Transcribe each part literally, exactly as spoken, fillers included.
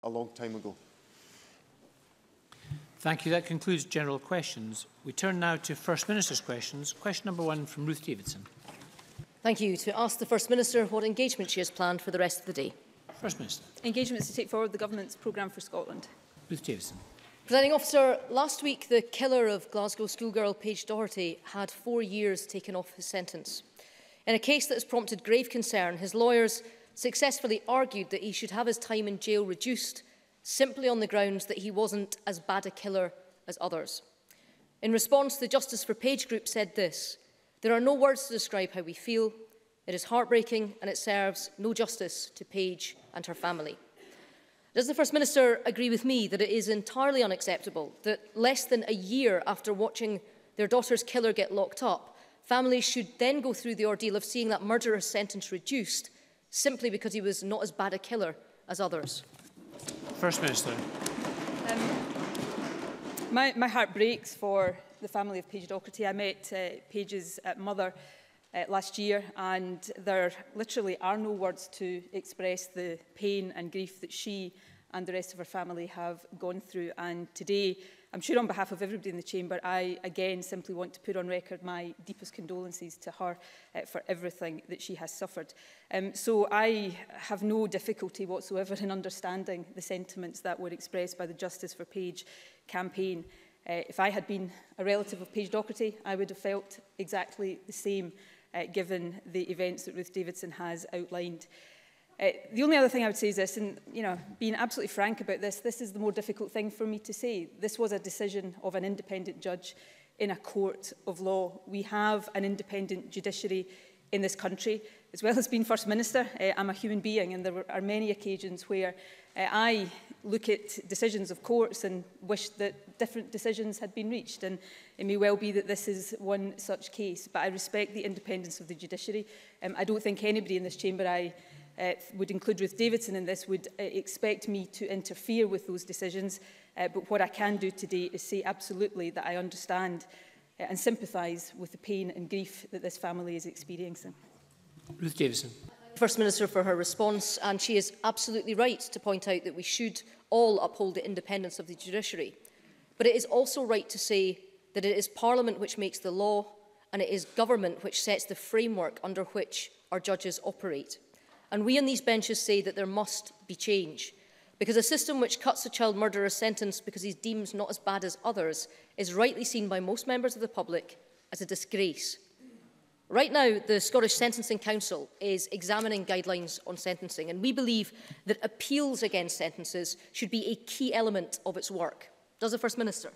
a long time ago. Thank you. That concludes general questions. We turn now to First Minister's questions. Question number one from Ruth Davidson. Thank you. To ask the First Minister what engagement she has planned for the rest of the day. First Minister. Engagements to take forward the Government's programme for Scotland. Ruth Davidson. Presiding Officer, last week the killer of Glasgow schoolgirl Paige Doherty had four years taken off his sentence. In a case that has prompted grave concern, his lawyers successfully argued that he should have his time in jail reduced simply on the grounds that he wasn't as bad a killer as others. In response, the Justice for Paige group said this: "There are no words to describe how we feel. It is heartbreaking and it serves no justice to Paige and her family." Does the First Minister agree with me that it is entirely unacceptable that less than a year after watching their daughter's killer get locked up, families should then go through the ordeal of seeing that murderer's sentence reduced simply because he was not as bad a killer as others? First Minister. Um, my, my heart breaks for the family of Paige Doherty. I met uh, Paige's uh, mother uh, last year, and there literally are no words to express the pain and grief that she and the rest of her family have gone through. And today, I'm sure on behalf of everybody in the chamber, I again simply want to put on record my deepest condolences to her uh, for everything that she has suffered. Um, so I have no difficulty whatsoever in understanding the sentiments that were expressed by the Justice for Paige campaign. Uh, if I had been a relative of Paige Doherty, I would have felt exactly the same, uh, given the events that Ruth Davidson has outlined. Uh, the only other thing I would say is this, and you know, being absolutely frank about this, this is the more difficult thing for me to say. This was a decision of an independent judge in a court of law. We have an independent judiciary in this country. As well as being First Minister, uh, I'm a human being, and there are many occasions where uh, I look at decisions of courts and wish that different decisions had been reached. And it may well be that this is one such case, but I respect the independence of the judiciary. Um, I don't think anybody in this chamber, I Uh, would include Ruth Davidson in this, would uh, expect me to interfere with those decisions. Uh, but what I can do today is say absolutely that I understand uh, and sympathise with the pain and grief that this family is experiencing. Ruth Davidson. First Minister for her response, and she is absolutely right to point out that we should all uphold the independence of the judiciary. But it is also right to say that it is Parliament which makes the law, and it is government which sets the framework under which our judges operate. And we on these benches say that there must be change, because a system which cuts a child murderer's sentence because he's deemed not as bad as others is rightly seen by most members of the public as a disgrace. Right now, the Scottish Sentencing Council is examining guidelines on sentencing, and we believe that appeals against sentences should be a key element of its work. Does the First Minister?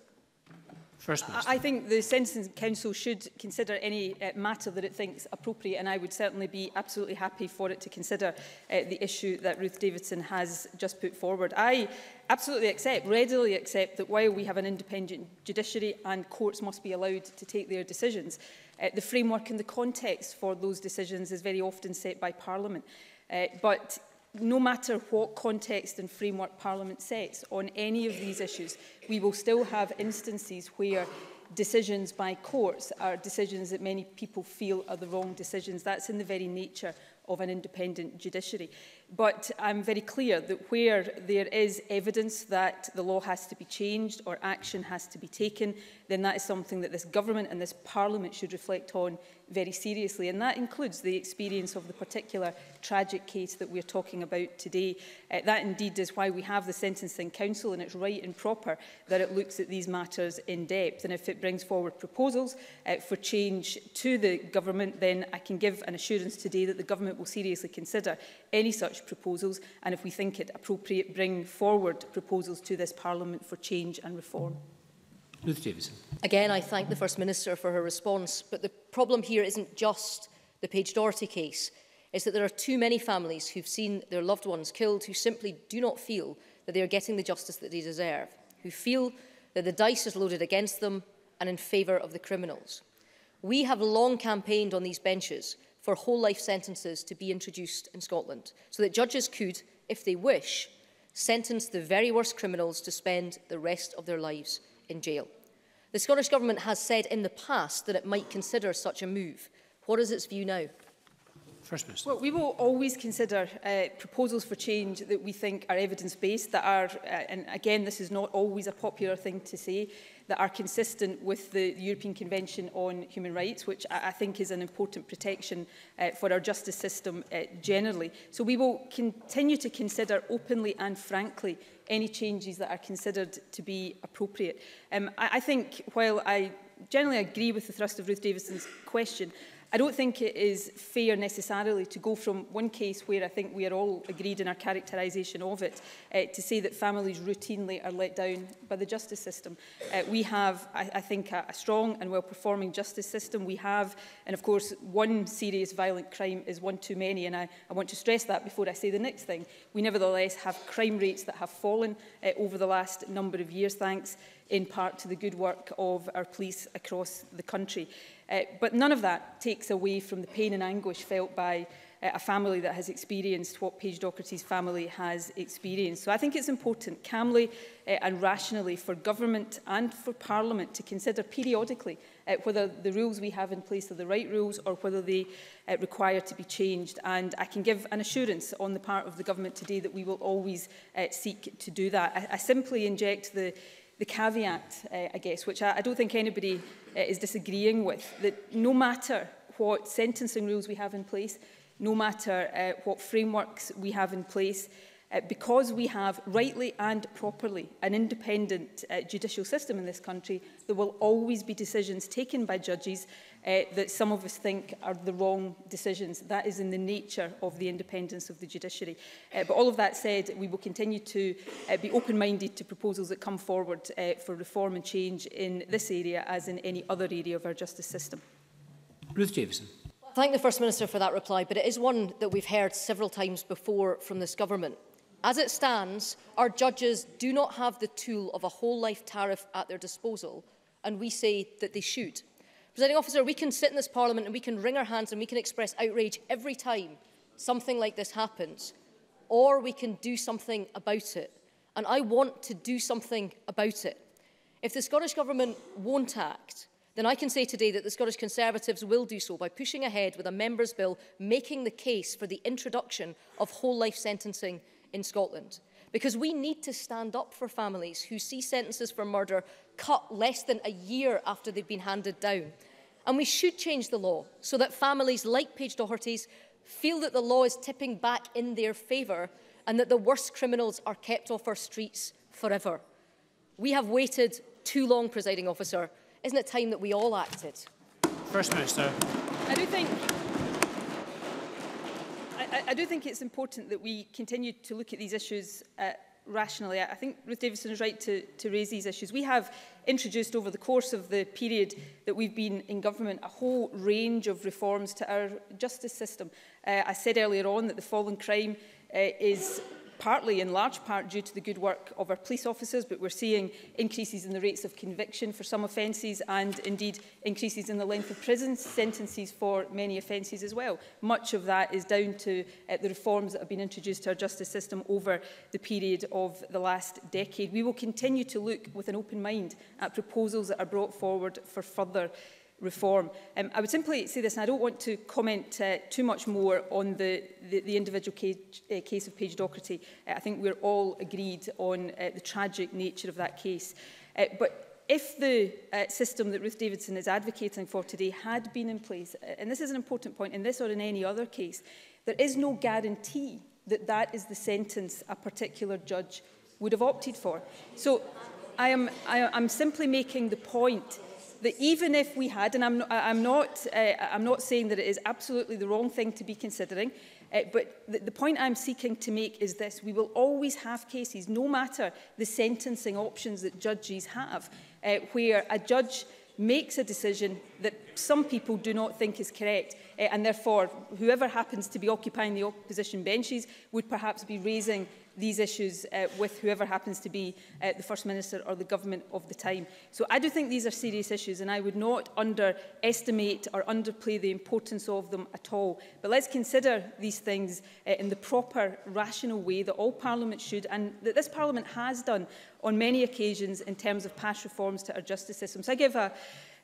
First Minister. I think the Sentencing Council should consider any uh, matter that it thinks appropriate, and I would certainly be absolutely happy for it to consider uh, the issue that Ruth Davidson has just put forward. I absolutely accept, readily accept, that while we have an independent judiciary and courts must be allowed to take their decisions, uh, the framework and the context for those decisions is very often set by Parliament. Uh, but no matter what context and framework Parliament sets on any of these issues, we will still have instances where decisions by courts are decisions that many people feel are the wrong decisions. That's in the very nature of an independent judiciary. But I'm very clear that where there is evidence that the law has to be changed or action has to be taken, then that is something that this government and this Parliament should reflect on very seriously. And that includes the experience of the particular tragic case that we're talking about today. Uh, that indeed is why we have the Sentencing Council, and it's right and proper that it looks at these matters in depth. And if it brings forward proposals uh, for change to the government, then I can give an assurance today that the government will seriously consider any such proposals, and if we think it appropriate, bring forward proposals to this Parliament for change and reform. Ruth Davidson. Again, I thank the First Minister for her response, but the problem here isn't just the Paige Doherty case. It's that there are too many families who've seen their loved ones killed who simply do not feel that they are getting the justice that they deserve, who feel that the dice is loaded against them and in favour of the criminals. We have long campaigned on these benches for whole life sentences to be introduced in Scotland, so that judges could, if they wish, sentence the very worst criminals to spend the rest of their lives in jail. The Scottish Government has said in the past that it might consider such a move. What is its view now? First Minister. Well, we will always consider uh, proposals for change that we think are evidence-based, that are, uh, and again, this is not always a popular thing to say, that are consistent with the European Convention on Human Rights, which I, I think is an important protection uh, for our justice system uh, generally. So we will continue to consider openly and frankly any changes that are considered to be appropriate. Um, I, I think, while I generally agree with the thrust of Ruth Davidson's question, I don't think it is fair necessarily to go from one case where I think we are all agreed in our characterisation of it uh, to say that families routinely are let down by the justice system. Uh, we have, I, I think, a, a strong and well-performing justice system. We have, and of course, one serious violent crime is one too many, and I, I want to stress that before I say the next thing. We nevertheless have crime rates that have fallen uh, over the last number of years, thanks in part to the good work of our police across the country. Uh, but none of that takes away from the pain and anguish felt by uh, a family that has experienced what Paige Docherty's family has experienced. So I think it's important, calmly uh, and rationally, for government and for Parliament to consider periodically uh, whether the rules we have in place are the right rules or whether they uh, require to be changed. And I can give an assurance on the part of the government today that we will always uh, seek to do that. I, I simply inject the The caveat, uh, I guess, which I, I don't think anybody uh, is disagreeing with, that no matter what sentencing rules we have in place, no matter uh, what frameworks we have in place, uh, because we have rightly and properly an independent uh, judicial system in this country, there will always be decisions taken by judges uh, that some of us think are the wrong decisions. That is in the nature of the independence of the judiciary. Uh, but all of that said, we will continue to uh, be open-minded to proposals that come forward uh, for reform and change in this area as in any other area of our justice system. Ruth Davison. I thank the First Minister for that reply, but it is one that we've heard several times before from this government. As it stands, our judges do not have the tool of a whole-life tariff at their disposal, and we say that they should. Presiding Officer, we can sit in this Parliament and we can wring our hands and we can express outrage every time something like this happens, or we can do something about it. And I want to do something about it. If the Scottish Government won't act, then I can say today that the Scottish Conservatives will do so by pushing ahead with a Members' Bill making the case for the introduction of whole-life sentencing in Scotland. Because we need to stand up for families who see sentences for murder cut less than a year after they've been handed down. And we should change the law so that families like Paige Docherty's feel that the law is tipping back in their favour and that the worst criminals are kept off our streets forever. We have waited too long, Presiding Officer. Isn't it time that we all acted? First Minister. I do think I, I do think it's important that we continue to look at these issues uh, rationally. I think Ruth Davidson is right to, to raise these issues. We have introduced over the course of the period that we've been in government a whole range of reforms to our justice system. Uh, I said earlier on that the fall in crime uh, is partly, in large part, due to the good work of our police officers, but we're seeing increases in the rates of conviction for some offences and, indeed, increases in the length of prison sentences for many offences as well. Much of that is down to uh, the reforms that have been introduced to our justice system over the period of the last decade. We will continue to look with an open mind at proposals that are brought forward for further reform. Um, I would simply say this, and I don't want to comment uh, too much more on the, the, the individual case, uh, case of Paige Docherty. Uh, I think we're all agreed on uh, the tragic nature of that case. Uh, but if the uh, system that Ruth Davidson is advocating for today had been in place, uh, and this is an important point, in this or in any other case, there is no guarantee that that is the sentence a particular judge would have opted for. So I am, I, I'm simply making the point that even if we had, and I'm not, I'm not, uh, I'm not saying that it is absolutely the wrong thing to be considering, uh, but the, the point I'm seeking to make is this: we will always have cases, no matter the sentencing options that judges have, uh, where a judge makes a decision that some people do not think is correct, uh, and therefore whoever happens to be occupying the opposition benches would perhaps be raising these issues uh, with whoever happens to be uh, the First Minister or the government of the time. So I do think these are serious issues, and I would not underestimate or underplay the importance of them at all. But let's consider these things uh, in the proper, rational way that all Parliament should, and that this Parliament has done on many occasions in terms of past reforms to our justice system. So I give a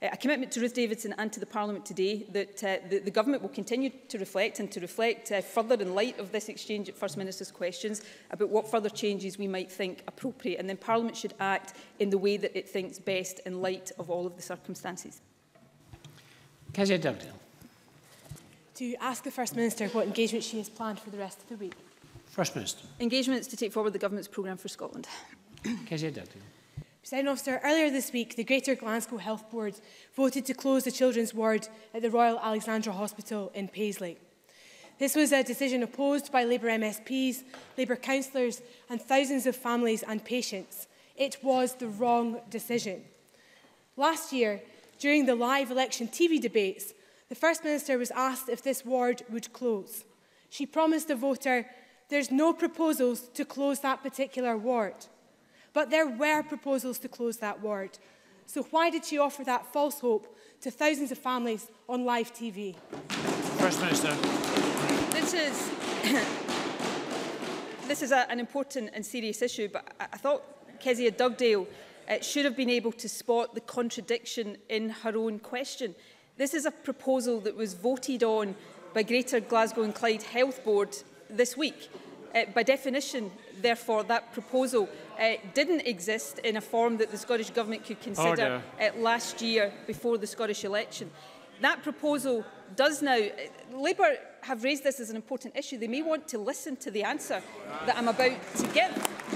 uh, a commitment to Ruth Davidson and to the Parliament today that uh, the, the Government will continue to reflect and to reflect uh, further in light of this exchange at First Minister's questions about what further changes we might think appropriate, and then Parliament should act in the way that it thinks best in light of all of the circumstances. Kezia Dugdale. To ask the First Minister what engagement she has planned for the rest of the week. First Minister. Engagements to take forward the Government's programme for Scotland. Kezia Dugdale. Presiding Officer, earlier this week, the Greater Glasgow Health Board voted to close the children's ward at the Royal Alexandra Hospital in Paisley. This was a decision opposed by Labour M S Ps, Labour councillors and thousands of families and patients. It was the wrong decision. Last year, during the live election T V debates, the First Minister was asked if this ward would close. She promised the voter, "There's no proposals to close that particular ward." But there were proposals to close that ward. So why did she offer that false hope to thousands of families on live T V? First Minister. This is, this is a, an important and serious issue, but I, I thought Kezia Dugdale uh, should have been able to spot the contradiction in her own question. This is a proposal that was voted on by Greater Glasgow and Clyde Health Board this week. Uh, by definition, therefore, that proposal uh, didn't exist in a form that the Scottish Government could consider uh, last year before the Scottish election. That proposal does now... Uh, Labour have raised this as an important issue. They may want to listen to the answer that I'm about to give.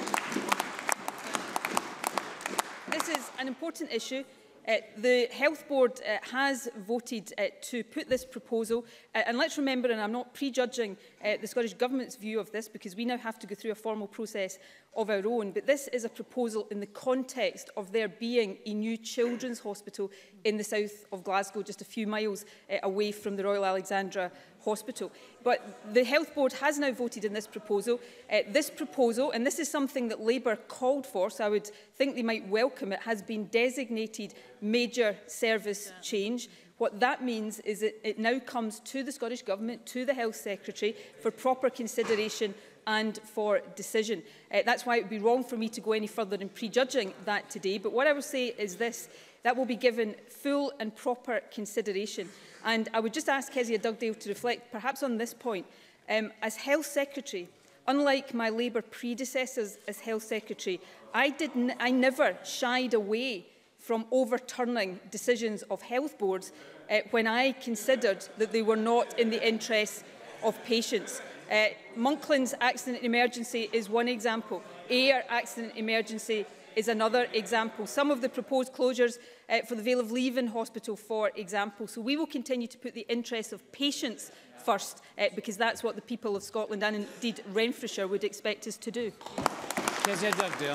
This is an important issue. Uh, the Health Board uh, has voted uh, to put this proposal, uh, and let's remember, and I'm not prejudging uh, the Scottish Government's view of this, because we now have to go through a formal process of our own, but this is a proposal in the context of there being a new children's hospital in the south of Glasgow, just a few miles uh, away from the Royal Alexandra Hospital. But the Health Board has now voted in this proposal. Uh, this proposal, and this is something that Labour called for, so I would think they might welcome it, has been designated major service change. What that means is that it now comes to the Scottish Government, to the Health Secretary, for proper consideration and for decision. Uh, that's why it would be wrong for me to go any further in prejudging that today. But what I will say is this, that will be given full and proper consideration. And I would just ask Kezia Dugdale to reflect perhaps on this point. Um, as Health Secretary, unlike my Labour predecessors as Health Secretary, I, did n I never shied away from overturning decisions of health boards uh, when I considered that they were not in the interests of patients. Uh, Monklands accident emergency is one example. Ayr accident emergency is another example. Some of the proposed closures uh, for the Vale of Leven Hospital, for example. So we will continue to put the interests of patients first, uh, because that's what the people of Scotland and indeed Renfrewshire would expect us to do. Kezia Dugdale.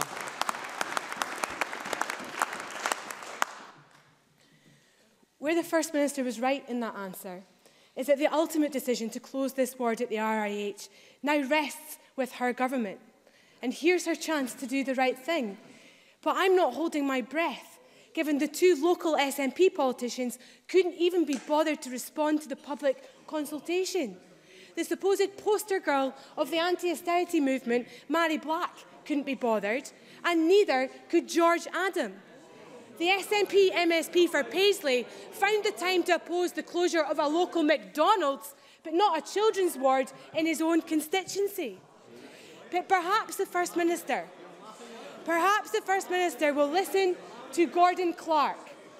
Where the First Minister was right in that answer is that the ultimate decision to close this ward at the R I H now rests with her government. And here's her chance to do the right thing. But I'm not holding my breath, given the two local S N P politicians couldn't even be bothered to respond to the public consultation. The supposed poster girl of the anti-austerity movement, Mary Black, couldn't be bothered, and neither could George Adam. The S N P M S P for Paisley found the time to oppose the closure of a local McDonald's, but not a children's ward in his own constituency. But perhaps the First Minister, perhaps the First Minister will listen to Gordon Clark.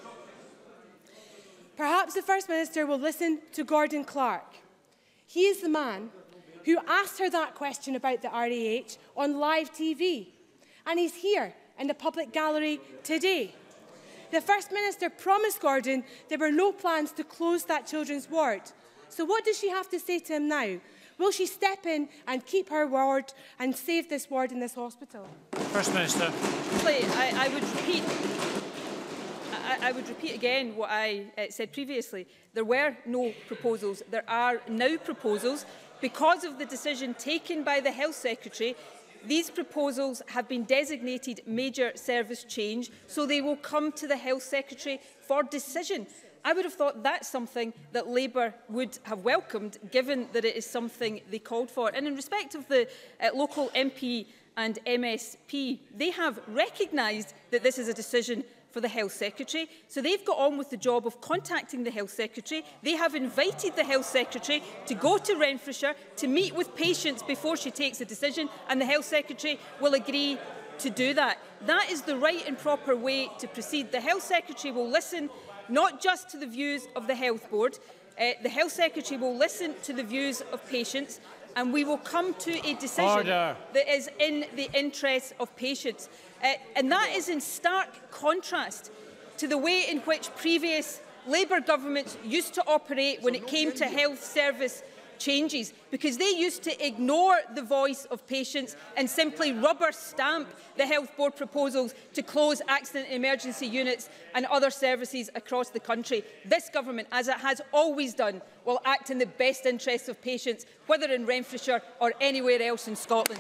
Perhaps the First Minister will listen to Gordon Clark. He is the man who asked her that question about the R A H on live T V, and he's here in the public gallery today. The First Minister promised Gordon there were no plans to close that children's ward. So what does she have to say to him now? Will she step in and keep her word and save this ward in this hospital? First Minister. I, I would repeat. I, I would repeat again what I uh, said previously. There were no proposals. There are now proposals. Because of the decision taken by the Health Secretary, these proposals have been designated major service change, so they will come to the Health Secretary for decision. I would have thought that's something that Labour would have welcomed, given that it is something they called for. And in respect of the uh, local M P and M S P, they have recognised that this is a decision for the Health Secretary. So they've got on with the job of contacting the Health Secretary. They have invited the Health Secretary to go to Renfrewshire to meet with patients before she takes a decision, and the Health Secretary will agree to do that. That is the right and proper way to proceed. The Health Secretary will listen not just to the views of the Health Board, uh, the Health Secretary will listen to the views of patients, and we will come to a decision Order. that is in the interests of patients. Uh, and that is in stark contrast to the way in which previous Labour governments used to operate when it came to health service changes, because they used to ignore the voice of patients and simply rubber stamp the Health Board proposals to close accident and emergency units and other services across the country. This government, as it has always done, will act in the best interests of patients, whether in Renfrewshire or anywhere else in Scotland.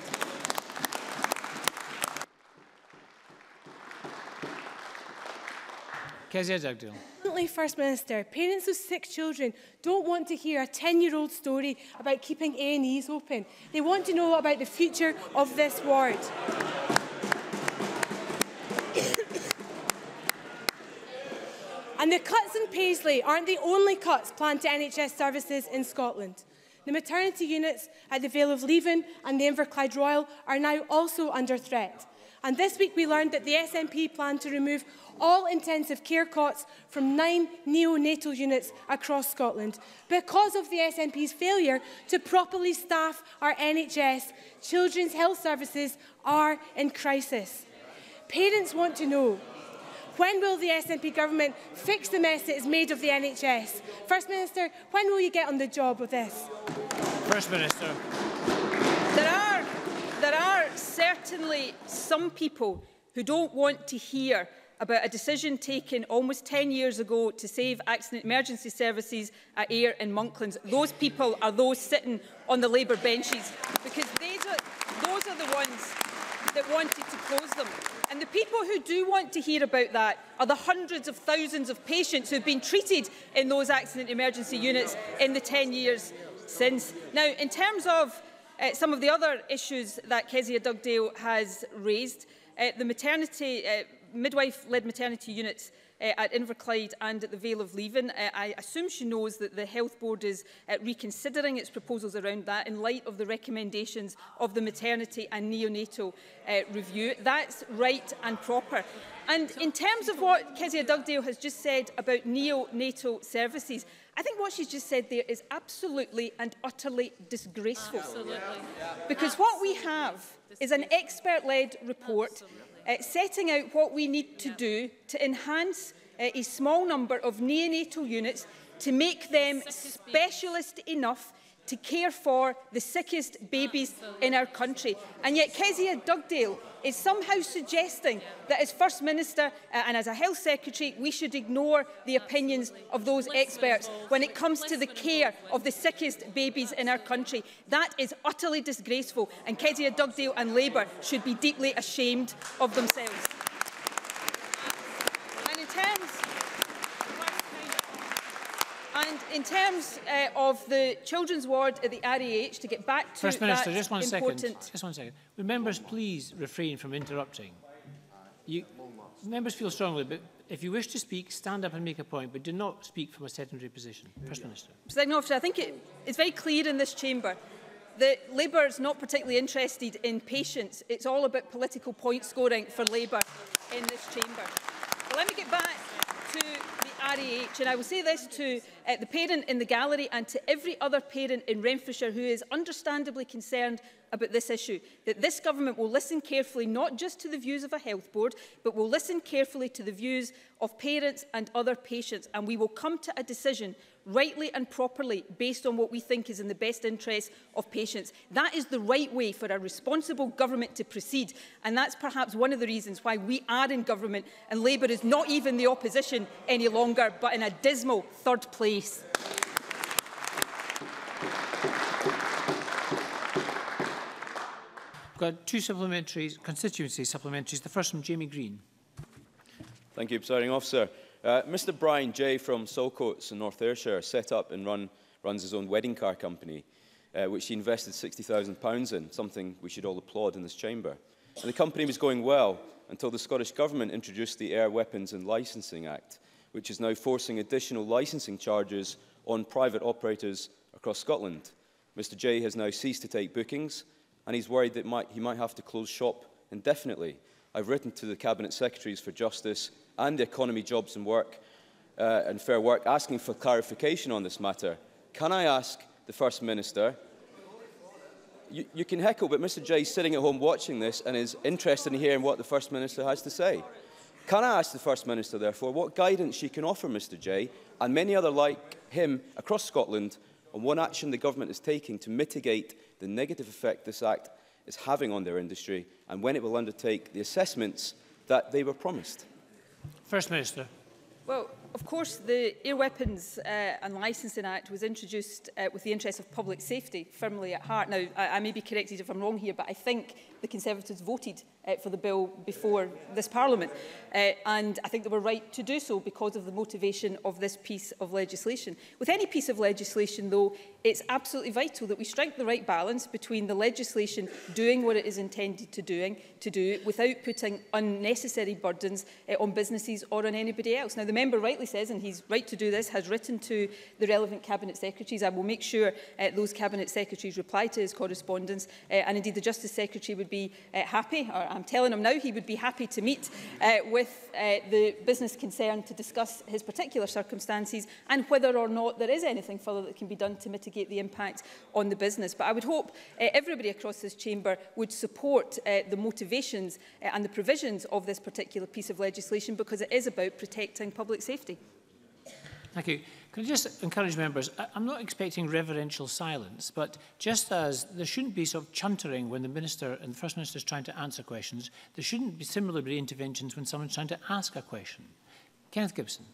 Kezia Dugdale. First Minister, parents of sick children don't want to hear a ten-year-old story about keeping A and Es open. They want to know about the future of this ward. And the cuts in Paisley aren't the only cuts planned to N H S services in Scotland. The maternity units at the Vale of Leven and the Inverclyde Royal are now also under threat. And this week we learned that the S N P plan to remove all intensive care cots from nine neonatal units across Scotland. Because of the S N P's failure to properly staff our N H S, children's health services are in crisis. Parents want to know, when will the S N P government fix the mess it has made of the N H S? First Minister, when will you get on the job with this? First Minister. There are, there are certainly some people who don't want to hear about a decision taken almost ten years ago to save accident emergency services at Ayr and Monklands. Those people are those sitting on the Labour benches, because these are, those are the ones that wanted to close them. And the people who do want to hear about that are the hundreds of thousands of patients who have been treated in those accident emergency units in the ten years since. Now, in terms of uh, some of the other issues that Kezia Dugdale has raised, uh, the maternity uh, midwife-led maternity units uh, at Inverclyde and at the Vale of Leven. Uh, I assume she knows that the Health Board is uh, reconsidering its proposals around that in light of the recommendations of the maternity and neonatal uh, review. That's right and proper. And in terms of what Kezia Dugdale has just said about neonatal services, I think what she's just said there is absolutely and utterly disgraceful. Absolutely. Because what we have is an expert-led report Uh, setting out what we need to do to enhance uh, a small number of neonatal units to make them specialist enough to care for the sickest babies in our country. And yet Kezia Dugdale is somehow suggesting that as First Minister uh, and as a Health Secretary we should ignore the opinions of those experts when it comes to the care of the sickest babies in our country. That is utterly disgraceful, and Kezia Dugdale and Labour should be deeply ashamed of themselves. And in terms And in terms uh, of the children's ward at the R A H, to get back to First Minister, that just one important... second. Just one second. Would members please refrain from interrupting? You, members feel strongly, but if you wish to speak, stand up and make a point, but do not speak from a sedentary position. First Minister. Presiding Officer, I think it, it's very clear in this chamber that Labour is not particularly interested in patients. It's all about political point scoring for Labour in this chamber. But let me get back to the R A H, and I will say this to uh, the parent in the gallery and to every other parent in Renfrewshire who is understandably concerned about this issue, that this government will listen carefully not just to the views of a health board, but will listen carefully to the views of parents and other patients, and we will come to a decision rightly and properly based on what we think is in the best interest of patients. That is the right way for a responsible government to proceed, and that's perhaps one of the reasons why we are in government and Labour is not even the opposition any longer, but in a dismal third place. We've got two supplementary constituency supplementaries. The first from Jamie Green. Thank you, Presiding Officer. Uh, Mr Brian Jay from Saltcoats in North Ayrshire set up and run, runs his own wedding car company, uh, which he invested sixty thousand pounds in, something we should all applaud in this chamber. And the company was going well until the Scottish Government introduced the Air Weapons and Licensing Act, which is now forcing additional licensing charges on private operators across Scotland. Mr Jay has now ceased to take bookings, and he's worried that might, he might have to close shop indefinitely. I've written to the Cabinet Secretaries for Justice and the Economy, Jobs and Work uh, and Fair Work asking for clarification on this matter. Can I ask the First Minister, you, you can heckle, but Mr Jay is sitting at home watching this and is interested in hearing what the First Minister has to say. Can I ask the First Minister, therefore, what guidance she can offer Mr Jay and many other like him across Scotland on what action the Government is taking to mitigate the negative effect this Act is having on their industry, and when it will undertake the assessments that they were promised? First Minister. Well, of course, the Air Weapons uh, and Licensing Act was introduced uh, with the interests of public safety firmly at heart. Now, I, I may be corrected if I'm wrong here, but I think the Conservatives voted uh, for the bill before this Parliament. Uh, and I think they were right to do so because of the motivation of this piece of legislation. With any piece of legislation, though, it's absolutely vital that we strike the right balance between the legislation doing what it is intended to, doing, to do without putting unnecessary burdens uh, on businesses or on anybody else. Now, the member rightly says, and he's right to do this, has written to the relevant Cabinet Secretaries. I will make sure uh, those Cabinet Secretaries reply to his correspondence, uh, and indeed the Justice Secretary would be uh, happy, or I'm telling him now, he would be happy to meet uh, with uh, the business concerned to discuss his particular circumstances and whether or not there is anything further that can be done to mitigate the impact on the business. But I would hope uh, everybody across this chamber would support uh, the motivations uh, and the provisions of this particular piece of legislation, because it is about protecting public safety. Thank you. Can I just encourage members, I, I'm not expecting reverential silence, but just as there shouldn't be sort of chuntering when the Minister and the First Minister is trying to answer questions, there shouldn't be similarly interventions when someone's trying to ask a question. Kenneth Gibson.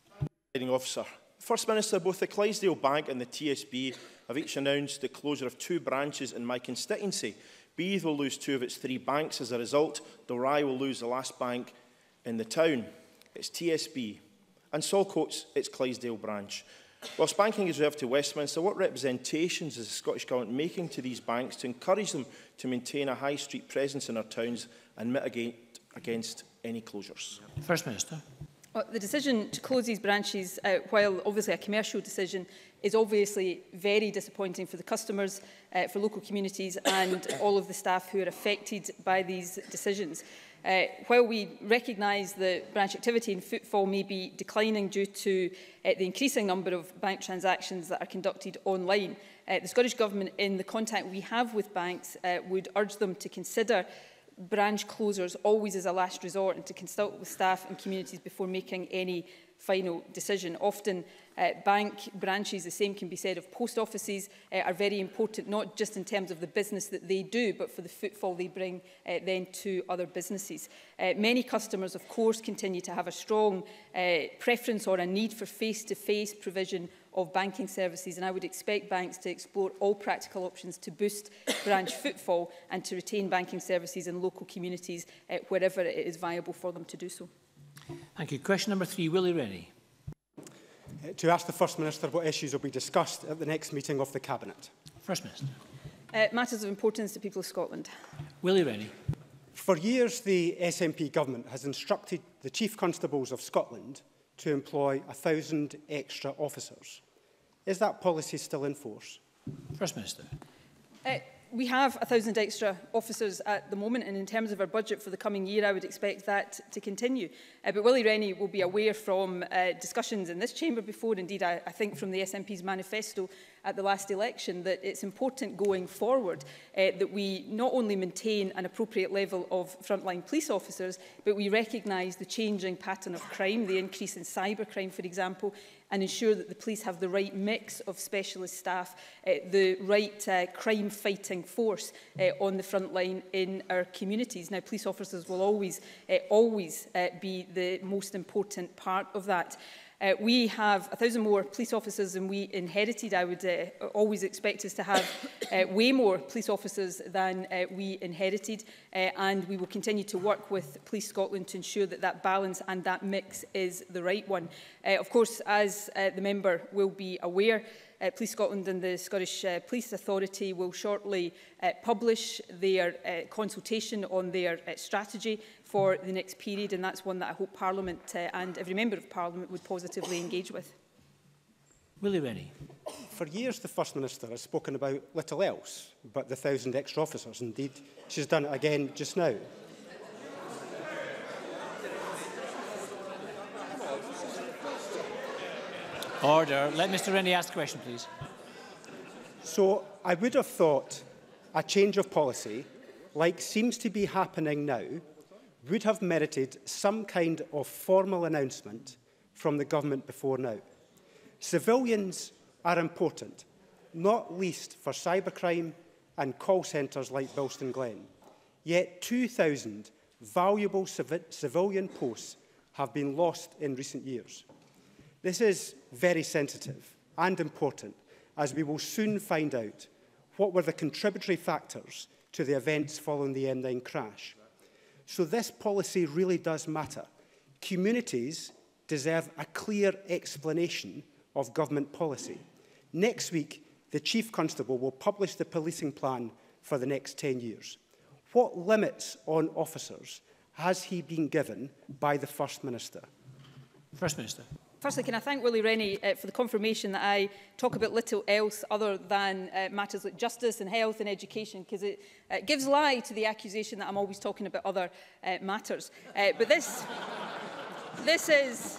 Officer. First Minister, both the Clydesdale Bank and the T S B have each announced the closure of two branches in my constituency. Beith will lose two of its three banks as a result. Dalry will lose the last bank in the town. It's T S B. And Saltcoats, its Clydesdale branch. Whilst banking is reserved to Westminster, what representations is the Scottish Government making to these banks to encourage them to maintain a high street presence in our towns and mitigate against any closures? First Minister. Well, the decision to close these branches, uh, while obviously a commercial decision, is obviously very disappointing for the customers, uh, for local communities and all of the staff who are affected by these decisions. Uh, while we recognise that branch activity and footfall may be declining due to uh, the increasing number of bank transactions that are conducted online, uh, the Scottish Government, in the contact we have with banks, uh, would urge them to consider branch closures always as a last resort and to consult with staff and communities before making any final decision. Often uh, bank branches, the same can be said of post offices, uh, are very important, not just in terms of the business that they do, but for the footfall they bring uh, then to other businesses. Uh, many customers, of course, continue to have a strong uh, preference or a need for face-to-face provision of banking services, and I would expect banks to explore all practical options to boost branch footfall and to retain banking services in local communities uh, wherever it is viable for them to do so. Thank you. Question number three, Willie Rennie. Uh, to ask the First Minister what issues will be discussed at the next meeting of the Cabinet. First Minister. Uh, matters of importance to people of Scotland. Willie Rennie. For years, the S N P Government has instructed the Chief Constables of Scotland to employ a thousand extra officers. Is that policy still in force? First Minister. Uh, we have a thousand extra officers at the moment, and in terms of our budget for the coming year, I would expect that to continue. Uh, but Willie Rennie will be aware from uh, discussions in this chamber before, indeed I, I think from the S N P's manifesto at the last election, that it's important going forward uh, that we not only maintain an appropriate level of frontline police officers, but we recognise the changing pattern of crime, the increase in cybercrime, for example, and ensure that the police have the right mix of specialist staff, uh, the right uh, crime-fighting force uh, on the front line in our communities. Now, police officers will always, uh, always uh, be the most important part of that. Uh, we have a thousand more police officers than we inherited. I would uh, always expect us to have uh, way more police officers than uh, we inherited, uh, and we will continue to work with Police Scotland to ensure that that balance and that mix is the right one. Uh, of course, as uh, the member will be aware, uh, Police Scotland and the Scottish uh, Police Authority will shortly uh, publish their uh, consultation on their uh, strategy for the next period, and that's one that I hope Parliament uh, and every member of Parliament would positively engage with. Willie Rennie. For years, the First Minister has spoken about little else but the thousand extra officers. Indeed, she's done it again just now. Order. Let Mr Rennie ask the question, please. So I would have thought a change of policy, like seems to be happening now, would have merited some kind of formal announcement from the government before now. Civilians are important, not least for cybercrime and call centres like Bilston Glen. Yet two thousand valuable civ civilian posts have been lost in recent years. This is very sensitive and important, as we will soon find out what were the contributory factors to the events following the M nine crash. So this policy really does matter. Communities deserve a clear explanation of government policy. Next week, the Chief Constable will publish the policing plan for the next ten years. What limits on officers has he been given by the First Minister? First Minister. Firstly, can I thank Willie Rennie uh, for the confirmation that I talk about little else other than uh, matters like justice and health and education, because it uh, gives lie to the accusation that I'm always talking about other uh, matters. Uh, but this, this is...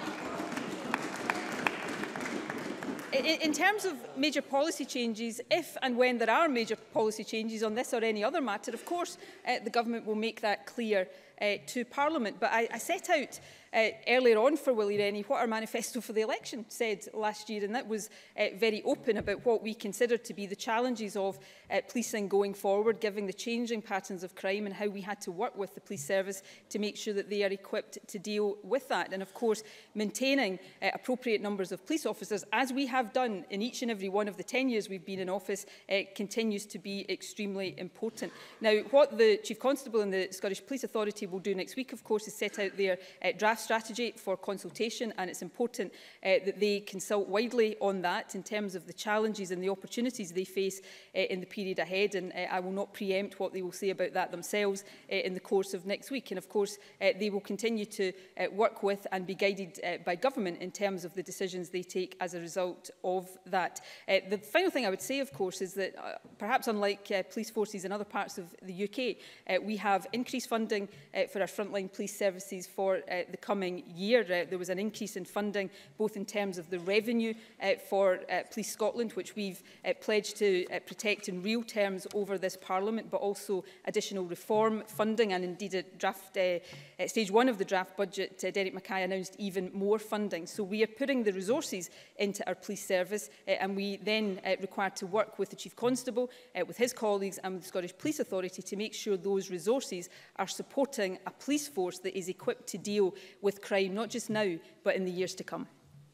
In, in terms of major policy changes, if and when there are major policy changes on this or any other matter, of course, uh, the government will make that clear uh, to Parliament. But I, I set out uh, earlier on for Willie Rennie what our manifesto for the election said last year, and that was uh, very open about what we considered to be the challenges of uh, policing going forward, given the changing patterns of crime, and how we had to work with the police service to make sure that they are equipped to deal with that. And of course, maintaining uh, appropriate numbers of police officers, as we have done in each and every one of the ten years we've been in office, uh, continues to be extremely important. Now, what the Chief Constable and the Scottish Police Authority will do next week, of course, is set out their uh, draft strategy for consultation, and it's important uh, that they consult widely on that in terms of the challenges and the opportunities they face uh, in the period ahead, and uh, I will not preempt what they will say about that themselves uh, in the course of next week. And of course, uh, they will continue to uh, work with and be guided uh, by government in terms of the decisions they take as a result of that. Uh, the final thing I would say, of course, is that uh, perhaps unlike uh, police forces in other parts of the U K, uh, we have increased funding uh, for our frontline police services for uh, the coming year. Uh, there was an increase in funding both in terms of the revenue uh, for uh, Police Scotland, which we've uh, pledged to uh, protect in real terms over this Parliament, but also additional reform funding, and indeed at draft uh, at stage one of the draft budget, uh, Derek Mackay announced even more funding. So we are putting the resources into our police service, uh, and we then uh, required to work with the Chief Constable, uh, with his colleagues and with the Scottish Police Authority to make sure those resources are supporting a police force that is equipped to deal with crime, not just now, but in the years to come.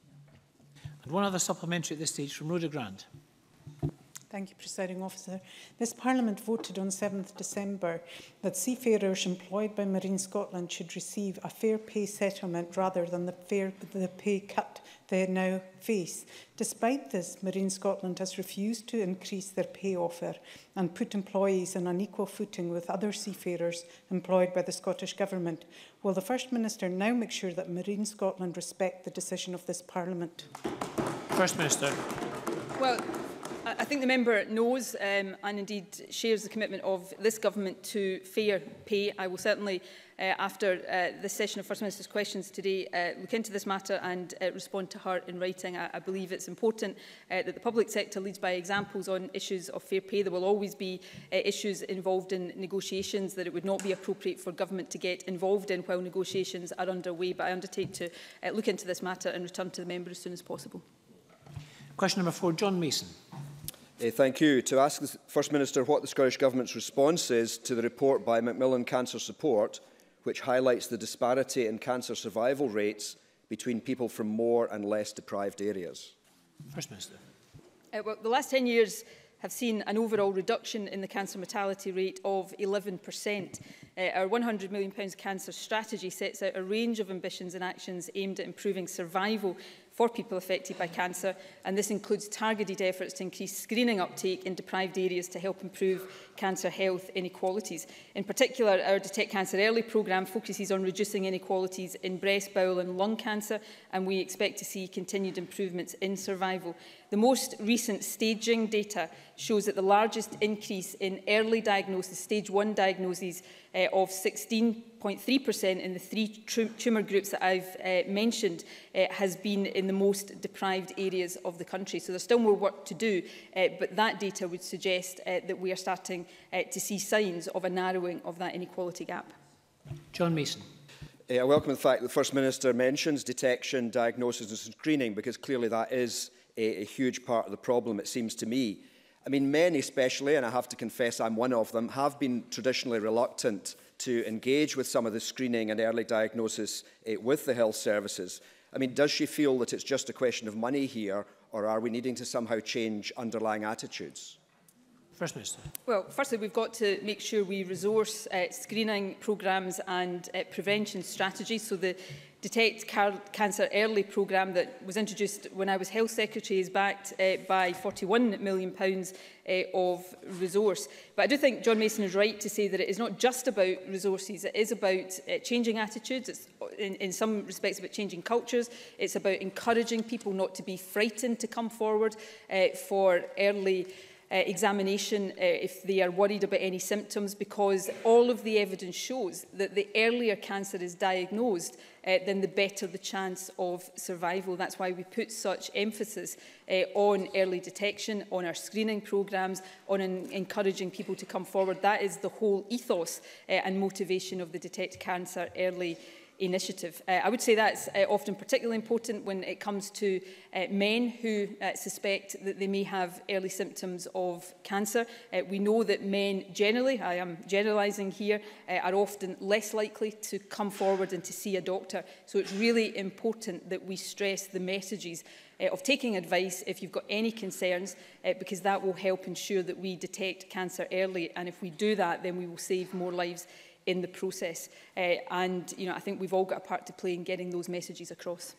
And one other supplementary at this stage from Rhoda Grant. Thank you, Presiding Officer. This Parliament voted on seventh December that seafarers employed by Marine Scotland should receive a fair pay settlement rather than the, fair, the pay cut they now face. Despite this, Marine Scotland has refused to increase their pay offer and put employees on an equal footing with other seafarers employed by the Scottish Government. Will the First Minister now make sure that Marine Scotland respect the decision of this Parliament? First Minister. Well, I think the member knows um, and indeed shares the commitment of this government to fair pay. I will certainly, uh, after uh, this session of First Minister's questions today, uh, look into this matter and uh, respond to her in writing. I, I believe it's important uh, that the public sector leads by examples on issues of fair pay. There will always be uh, issues involved in negotiations that it would not be appropriate for government to get involved in while negotiations are underway. But I undertake to uh, look into this matter and return to the member as soon as possible. Question number four, John Mason. Uh, thank you. To ask the First Minister what the Scottish Government's response is to the report by Macmillan Cancer Support, which highlights the disparity in cancer survival rates between people from more and less deprived areas. First Minister. Uh, well, the last ten years have seen an overall reduction in the cancer mortality rate of eleven percent. Uh, our one hundred million pounds cancer strategy sets out a range of ambitions and actions aimed at improving survival for people affected by cancer, and this includes targeted efforts to increase screening uptake in deprived areas to help improve cancer health inequalities. In particular, our Detect Cancer Early programme focuses on reducing inequalities in breast, bowel and lung cancer, and we expect to see continued improvements in survival. The most recent staging data shows that the largest increase in early diagnosis, stage one diagnoses, uh, of sixteen point three percent in the three tumour groups that I've uh, mentioned uh, has been in the most deprived areas of the country. So there's still more work to do, uh, but that data would suggest uh, that we are starting uh, to see signs of a narrowing of that inequality gap. John Mason. Uh, I welcome the fact that the First Minister mentions detection, diagnosis and screening, because clearly that is a, a huge part of the problem, it seems to me. I mean, men especially, and I have to confess I'm one of them, have been traditionally reluctant to engage with some of the screening and early diagnosis uh, with the health services. I mean, does she feel that it's just a question of money here, or are we needing to somehow change underlying attitudes? First Minister. Well, firstly, we've got to make sure we resource uh, screening programmes and uh, prevention strategies. So the Detect Cancer Early programme that was introduced when I was Health Secretary is backed uh, by forty-one million pounds uh, of resource. But I do think John Mason is right to say that it is not just about resources, it is about uh, changing attitudes, it's in, in some respects about changing cultures, it's about encouraging people not to be frightened to come forward uh, for early Uh, examination uh, if they are worried about any symptoms, because all of the evidence shows that the earlier cancer is diagnosed, uh, then the better the chance of survival. That's why we put such emphasis uh, on early detection, on our screening programmes, on en encouraging people to come forward. That is the whole ethos uh, and motivation of the Detect Cancer Early initiative. Uh, I would say that's uh, often particularly important when it comes to uh, men who uh, suspect that they may have early symptoms of cancer. Uh, we know that men generally, I am generalising here, uh, are often less likely to come forward and to see a doctor. So it's really important that we stress the messages uh, of taking advice if you've got any concerns, uh, because that will help ensure that we detect cancer early. And if we do that, then we will save more lives in the process. Uh, and, you know, I think we've all got a part to play in getting those messages across.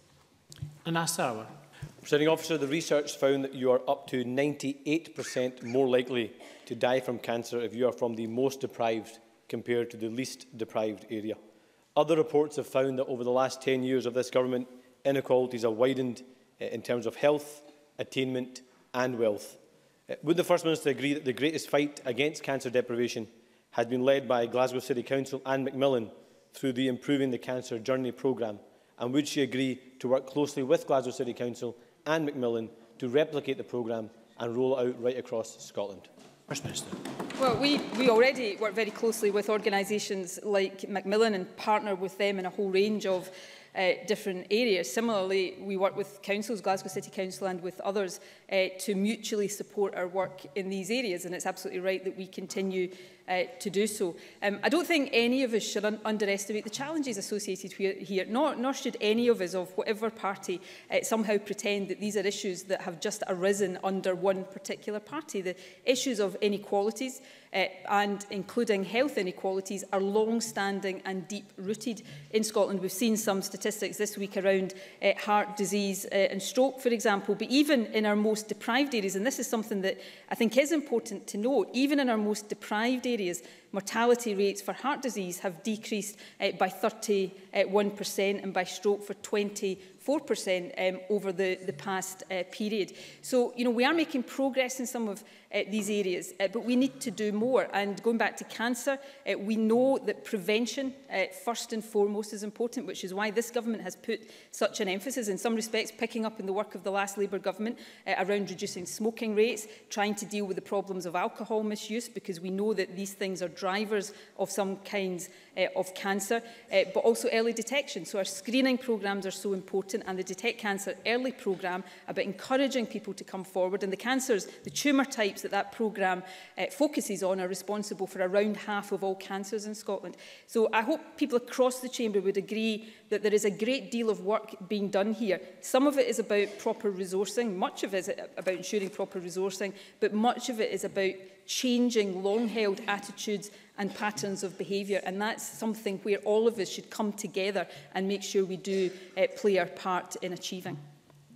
Anas Sarwar. Presiding Officer, the research found that you are up to ninety-eight percent more likely to die from cancer if you are from the most deprived compared to the least deprived area. Other reports have found that over the last ten years of this government, inequalities have widened uh, in terms of health, attainment and wealth. Uh, would the First Minister agree that the greatest fight against cancer deprivation had been led by Glasgow City Council and Macmillan through the Improving the Cancer Journey programme? And would she agree to work closely with Glasgow City Council and Macmillan to replicate the programme and roll it out right across Scotland? First Minister. Well, we, we already work very closely with organisations like Macmillan and partner with them in a whole range of Uh, different areas. Similarly, we work with councils, Glasgow City Council and with others uh, to mutually support our work in these areas, and it's absolutely right that we continue uh, to do so. Um, I don't think any of us should un underestimate the challenges associated here, here. Nor, nor should any of us of whatever party uh, somehow pretend that these are issues that have just arisen under one particular party. The issues of inequalities uh, and including health inequalities are long-standing and deep-rooted in Scotland. We've seen some statistics this week around uh, heart disease uh, and stroke, for example, but even in our most deprived areas, and this is something that I think is important to note, even in our most deprived areas, mortality rates for heart disease have decreased uh, by thirty-one percent and by stroke for twenty-four percent um, over the, the past uh, period. So, you know, we are making progress in some of uh, these areas, uh, but we need to do more. And going back to cancer, uh, we know that prevention, uh, first and foremost, is important, which is why this government has put such an emphasis, in some respects, picking up in the work of the last Labour government uh, around reducing smoking rates, trying to deal with the problems of alcohol misuse, because we know that these things are drivers of some kinds uh, of cancer, uh, but also early detection. So our screening programmes are so important, and the Detect Cancer Early programme about encouraging people to come forward. And the cancers, the tumour types that that programme uh, focuses on are responsible for around half of all cancers in Scotland. So I hope people across the chamber would agree that there is a great deal of work being done here. Some of it is about proper resourcing, much of it is about ensuring proper resourcing, but much of it is about changing long-held attitudes and patterns of behaviour, and that's something where all of us should come together and make sure we do uh, play our part in achieving.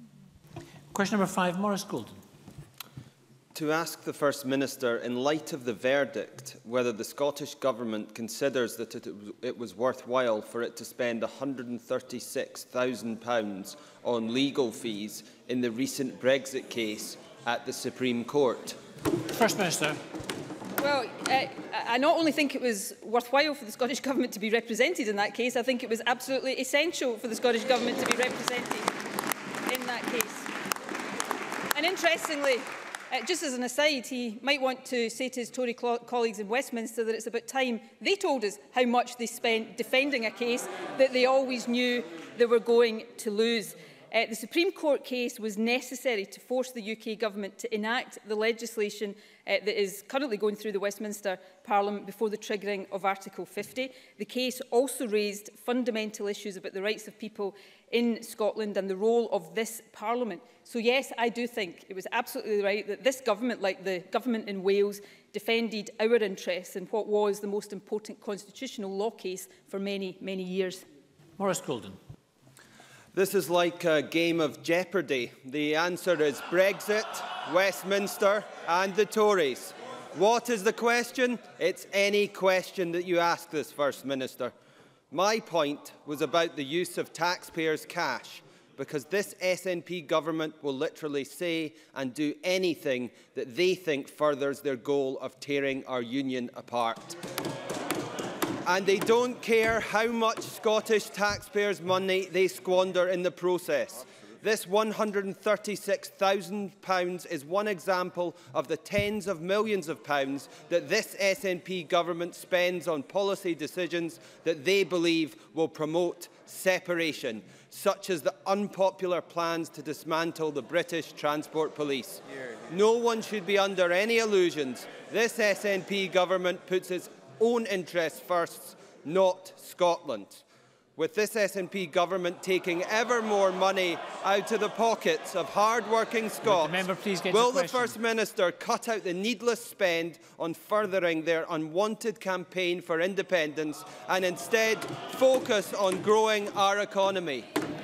Question number five, Maurice Golden. To ask the First Minister, in light of the verdict, whether the Scottish Government considers that it, it was worthwhile for it to spend one hundred and thirty-six thousand pounds on legal fees in the recent Brexit case at the Supreme Court. First Minister. Well, uh, I not only think it was worthwhile for the Scottish Government to be represented in that case, I think it was absolutely essential for the Scottish Government to be represented in that case. And interestingly, Uh, just as an aside, he might want to say to his Tory colleagues in Westminster that it's about time they told us how much they spent defending a case that they always knew they were going to lose. Uh, the Supreme Court case was necessary to force the U K Government to enact the legislation uh, that is currently going through the Westminster Parliament before the triggering of Article fifty. The case also raised fundamental issues about the rights of people in Scotland and the role of this Parliament. So yes, I do think it was absolutely right that this government, like the government in Wales, defended our interests in what was the most important constitutional law case for many, many years. Maurice Golden. This is like a game of Jeopardy. The answer is Brexit, Westminster and the Tories. What is the question? It's any question that you ask this First Minister. My point was about the use of taxpayers' cash, because this S N P government will literally say and do anything that they think furthers their goal of tearing our union apart. And they don't care how much Scottish taxpayers' money they squander in the process. This one hundred and thirty-six thousand pounds is one example of the tens of millions of pounds that this S N P government spends on policy decisions that they believe will promote separation, such as the unpopular plans to dismantle the British Transport Police. No one should be under any illusions. This S N P government puts its own interests first, not Scotland. With this S N P government taking ever more money out of the pockets of hard-working Scots, the will the First Minister cut out the needless spend on furthering their unwanted campaign for independence and instead focus on growing our economy?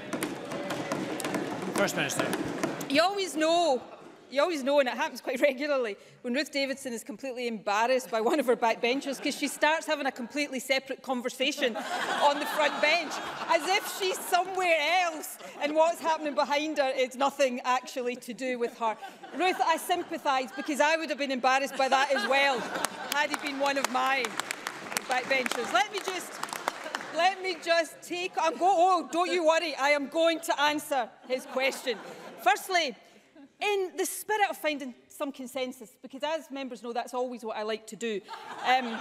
First Minister. You always know, you always know, and it happens quite regularly, when Ruth Davidson is completely embarrassed by one of her backbenchers because she starts having a completely separate conversation on the front bench, as if she's somewhere else and what's happening behind her is nothing actually to do with her. Ruth, I sympathise, because I would have been embarrassed by that as well, had he been one of my backbenchers. Let me just... Let me just take... I'm go oh, don't you worry. I am going to answer his question. Firstly, in the spirit of finding some consensus, because as members know, that's always what I like to do, um,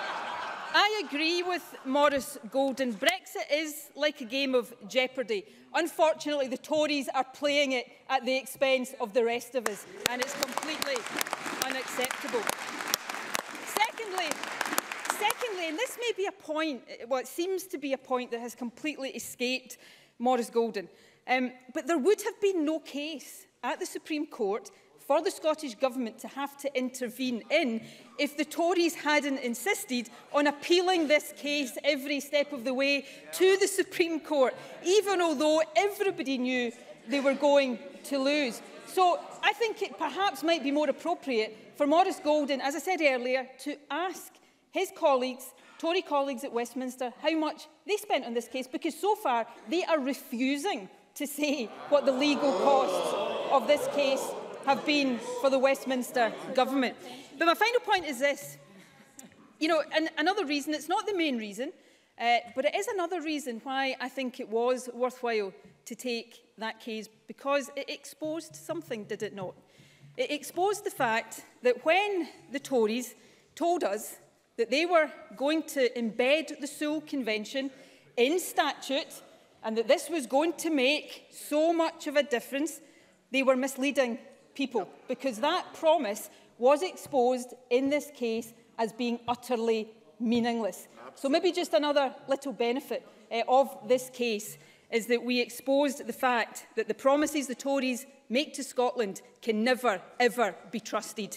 I agree with Maurice Golden. Brexit is like a game of Jeopardy. Unfortunately, the Tories are playing it at the expense of the rest of us, and it's completely unacceptable. Secondly, Secondly, and this may be a point, well, it seems to be a point that has completely escaped Maurice Golden, um, but there would have been no case at the Supreme Court for the Scottish Government to have to intervene in if the Tories hadn't insisted on appealing this case every step of the way to the Supreme Court, even although everybody knew they were going to lose. So I think it perhaps might be more appropriate for Maurice Golden, as I said earlier, to ask his colleagues, Tory colleagues at Westminster, how much they spent on this case, because so far they are refusing to say what the legal costs of this case have been for the Westminster Government. But my final point is this. You know, and another reason, it's not the main reason, uh, but it is another reason why I think it was worthwhile to take that case, because it exposed something, did it not? It exposed the fact that when the Tories told us that they were going to embed the Sewell Convention in statute and that this was going to make so much of a difference, they were misleading people, because that promise was exposed in this case as being utterly meaningless. So maybe just another little benefit uh, of this case is that we exposed the fact that the promises the Tories make to Scotland can never, ever be trusted.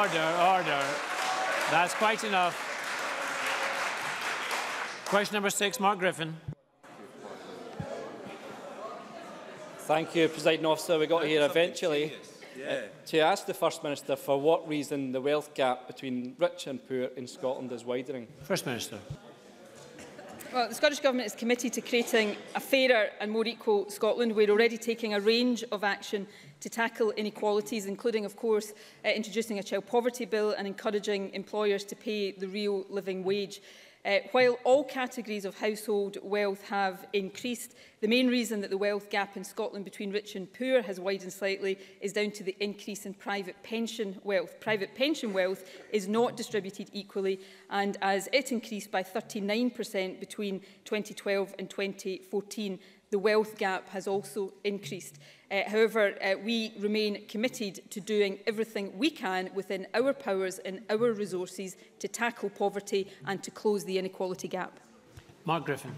order, order. That's quite enough. Question number six, Mark Griffin. Thank you, Presiding Officer. We got here eventually uh, to ask the First Minister for what reason the wealth gap between rich and poor in Scotland is widening. First Minister. Well, the Scottish Government is committed to creating a fairer and more equal Scotland. We're already taking a range of action to tackle inequalities, including, of course, uh, introducing a child poverty bill and encouraging employers to pay the real living wage. Uh, while all categories of household wealth have increased, the main reason that the wealth gap in Scotland between rich and poor has widened slightly is down to the increase in private pension wealth. Private pension wealth is not distributed equally, and as it increased by thirty-nine percent between twenty twelve and twenty fourteen, the wealth gap has also increased. Uh, however, uh, we remain committed to doing everything we can within our powers and our resources to tackle poverty and to close the inequality gap. Mark Griffin.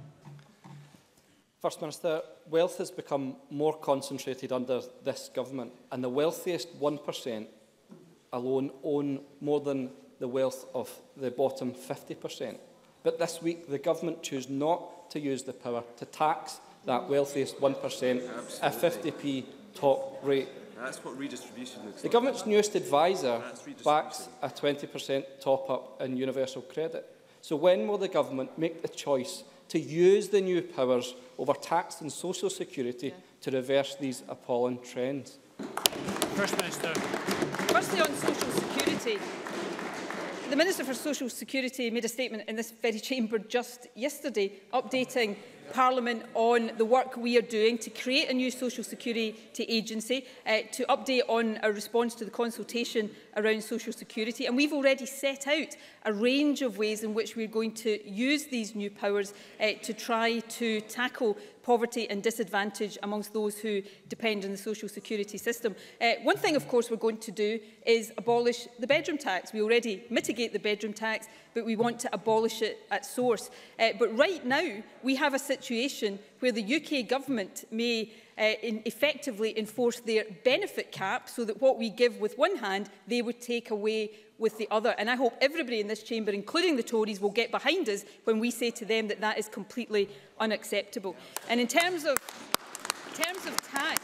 First Minister, wealth has become more concentrated under this government, and the wealthiest one percent alone own more than the wealth of the bottom fifty percent. But this week, the government chose not to use the power to tax that wealthiest one percent a fifty p top rate. That's what redistribution looks like. The government's newest adviser backs a twenty percent top-up in universal credit. So when will the government make the choice to use the new powers over tax and social security to reverse these appalling trends? First Minister. Firstly, on social security, the Minister for Social Security made a statement in this very chamber just yesterday, updating Parliament on the work we are doing to create a new social security agency, uh, to update on our response to the consultation around social security. And we've already set out a range of ways in which we're going to use these new powers uh, to try to tackle poverty and disadvantage amongst those who depend on the social security system. Uh, one thing, of course, we're going to do is abolish the bedroom tax. We already mitigate the bedroom tax, but we want to abolish it at source. Uh, but right now, we have a situation where the U K government may uh, in effectively enforce their benefit cap so that what we give with one hand, they would take away with the other. And I hope everybody in this chamber, including the Tories, will get behind us when we say to them that that is completely unacceptable. And in terms of, in terms of tax,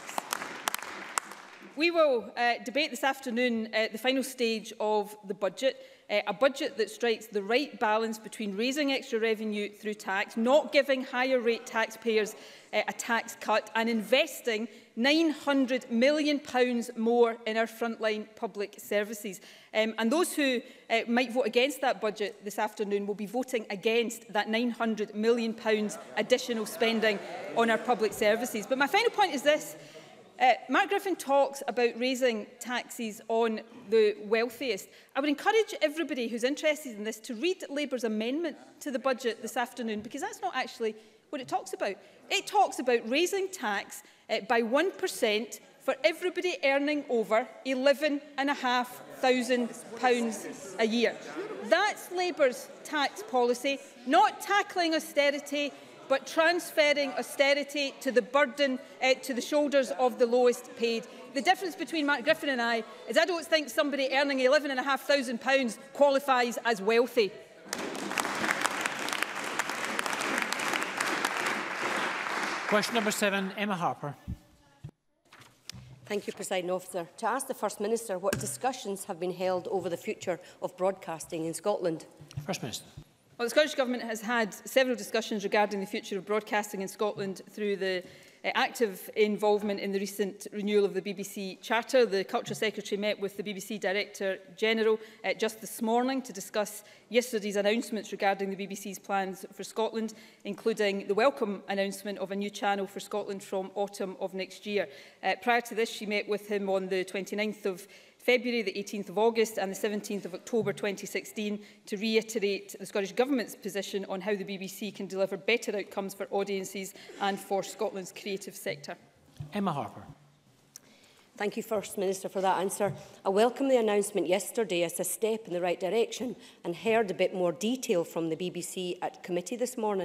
we will uh, debate this afternoon uh, the final stage of the budget. Uh, a budget that strikes the right balance between raising extra revenue through tax, not giving higher rate taxpayers uh, a tax cut, and investing nine hundred million pounds more in our frontline public services. Um, and those who uh, might vote against that budget this afternoon will be voting against that nine hundred million pounds additional spending on our public services. But my final point is this. Uh, Mark Griffin talks about raising taxes on the wealthiest. I would encourage everybody who's interested in this to read Labour's amendment to the budget this afternoon, because that's not actually what it talks about. It talks about raising tax uh, by one percent for everybody earning over eleven and a half thousand pounds a year. That's Labour's tax policy, not tackling austerity, but transferring austerity to the burden, uh, to the shoulders of the lowest paid. The difference between Mark Griffin and I is I don't think somebody earning eleven and a half thousand pounds qualifies as wealthy. Question number seven, Emma Harper. Thank you, Presiding Officer. To ask the First Minister what discussions have been held over the future of broadcasting in Scotland. First Minister. Well, the Scottish Government has had several discussions regarding the future of broadcasting in Scotland through the uh, active involvement in the recent renewal of the B B C Charter. The Culture Secretary met with the B B C Director General uh, just this morning to discuss yesterday's announcements regarding the B B C's plans for Scotland, including the welcome announcement of a new channel for Scotland from autumn of next year. Uh, prior to this, she met with him on the twenty-ninth of February, the eighteenth of August and the seventeenth of October twenty sixteen to reiterate the Scottish Government's position on how the B B C can deliver better outcomes for audiences and for Scotland's creative sector. Emma Harper. Thank you, First Minister, for that answer. I welcome the announcement yesterday as a step in the right direction and heard a bit more detail from the B B C at committee this morning.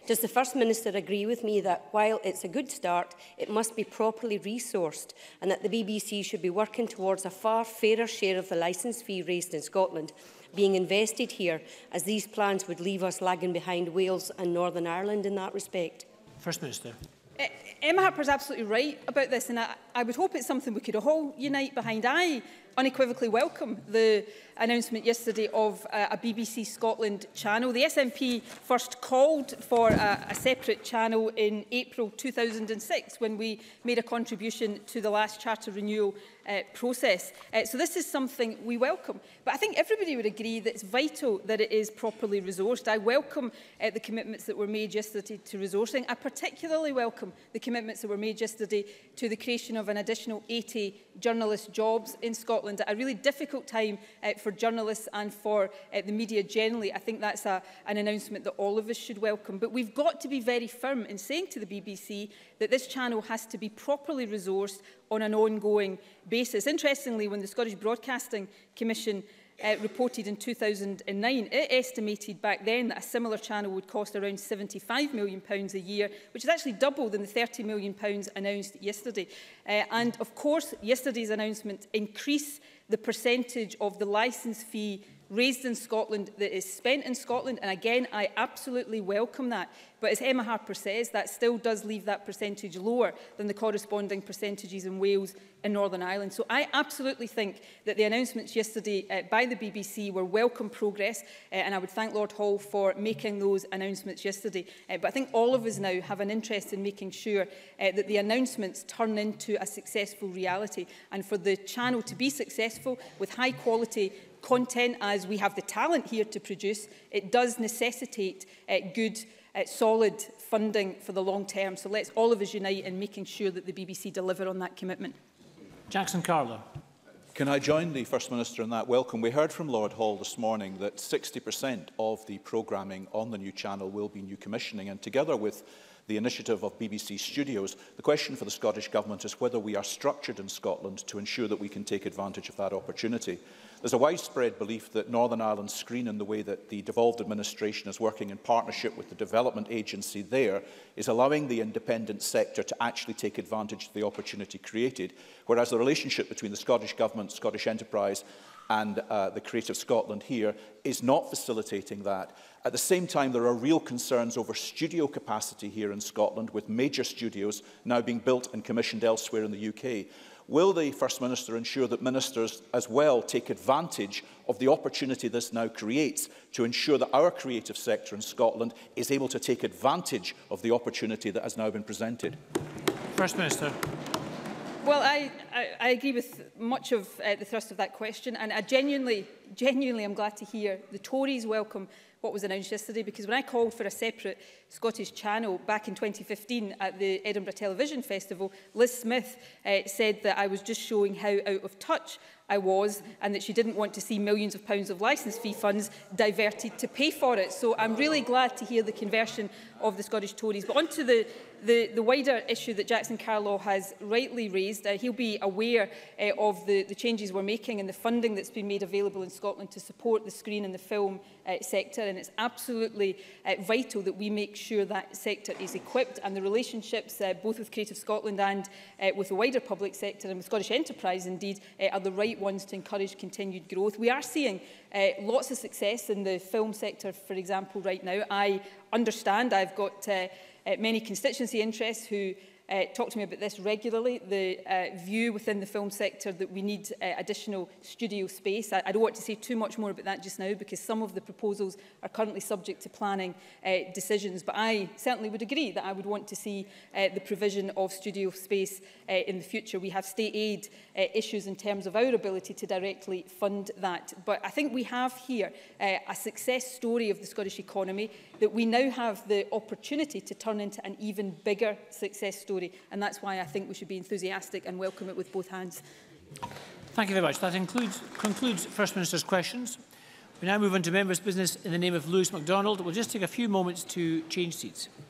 Does the First Minister agree with me that while it's a good start, it must be properly resourced and that the B B C should be working towards a far fairer share of the licence fee raised in Scotland being invested here, as these plans would leave us lagging behind Wales and Northern Ireland in that respect? First Minister. Uh, Emma Harper is absolutely right about this, and I, I would hope it's something we could all unite behind. I unequivocally welcome the announcement yesterday of uh, a B B C Scotland channel. The S N P first called for a, a separate channel in April two thousand six when we made a contribution to the last charter renewal uh, process. Uh, so this is something we welcome. But I think everybody would agree that it's vital that it is properly resourced. I welcome uh, the commitments that were made yesterday to resourcing. I particularly welcome the commitments that were made yesterday to the creation of an additional eighty journalist jobs in Scotland at a really difficult time uh, for journalists and for uh, the media generally. I think that's a, an announcement that all of us should welcome. But we've got to be very firm in saying to the B B C that this channel has to be properly resourced on an ongoing basis. Interestingly, when the Scottish Broadcasting Commission Uh, reported in two thousand nine, it estimated back then that a similar channel would cost around seventy-five million pounds a year, which is actually double than the thirty million pounds announced yesterday. Uh, and of course, yesterday's announcement increased the percentage of the licence fee raised in Scotland that is spent in Scotland, and again, I absolutely welcome that. But as Emma Harper says, that still does leave that percentage lower than the corresponding percentages in Wales and Northern Ireland. So I absolutely think that the announcements yesterday uh, by the B B C were welcome progress, uh, and I would thank Lord Hall for making those announcements yesterday. Uh, but I think all of us now have an interest in making sure uh, that the announcements turn into a successful reality, and for the channel to be successful with high quality content, as we have the talent here to produce, it does necessitate uh, good, uh, solid funding for the long term. So let's all of us unite in making sure that the B B C deliver on that commitment. Jackson Carlo. Can I join the First Minister in that welcome? We heard from Lord Hall this morning that sixty percent of the programming on the new channel will be new commissioning, and together with the initiative of B B C Studios, the question for the Scottish Government is whether we are structured in Scotland to ensure that we can take advantage of that opportunity. There's a widespread belief that Northern Ireland Screen, and the way that the devolved administration is working in partnership with the development agency there, is allowing the independent sector to actually take advantage of the opportunity created, whereas the relationship between the Scottish Government, Scottish Enterprise and uh, the Creative Scotland here is not facilitating that. At the same time, there are real concerns over studio capacity here in Scotland, with major studios now being built and commissioned elsewhere in the U K. Will the First Minister ensure that ministers as well take advantage of the opportunity this now creates to ensure that our creative sector in Scotland is able to take advantage of the opportunity that has now been presented? First Minister. Well, I, I, I agree with much of uh, the thrust of that question, and I genuinely, genuinely am glad to hear the Tories welcome what was announced yesterday, because when I called for a separate Scottish channel back in twenty fifteen at the Edinburgh Television Festival, Liz Smith uh, said that I was just showing how out of touch I was, and that she didn't want to see millions of pounds of licence fee funds diverted to pay for it. So I'm really glad to hear the conversion of the Scottish Tories. But on to the, the, the wider issue that Jackson Carlaw has rightly raised. Uh, he'll be aware uh, of the, the changes we're making and the funding that's been made available in Scotland to support the screen and the film uh, sector, and it's absolutely uh, vital that we make sure that sector is equipped, and the relationships uh, both with Creative Scotland and uh, with the wider public sector and with Scottish Enterprise indeed uh, are the right ones to encourage continued growth. We are seeing uh, lots of success in the film sector, for example, right now. I understand I've got uh, uh, many constituency interests who Uh, talk to me about this regularly, the uh, view within the film sector that we need uh, additional studio space. I, I don't want to say too much more about that just now, because some of the proposals are currently subject to planning uh, decisions. But I certainly would agree that I would want to see uh, the provision of studio space uh, in the future. We have state aid uh, issues in terms of our ability to directly fund that. But I think we have here uh, a success story of the Scottish economy that we now have the opportunity to turn into an even bigger success story. And that's why I think we should be enthusiastic and welcome it with both hands. Thank you very much. That includes, concludes First Minister's questions. We now move on to members' business in the name of Lewis MacDonald. We'll just take a few moments to change seats.